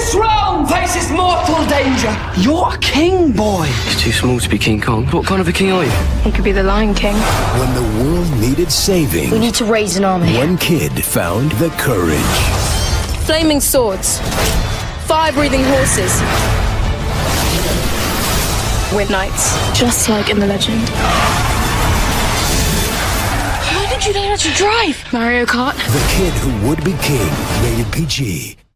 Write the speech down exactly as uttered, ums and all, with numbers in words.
This realm faces mortal danger. You're a king, boy. He's too small to be King Kong. What kind of a king are you? He could be the Lion King. When the world needed saving, We need to raise an army. one kid found the courage. Flaming swords. Fire-breathing horses. With knights. Just like in the legend. Why did you learn how to drive? Mario Kart. The kid who would be king. Rated P G.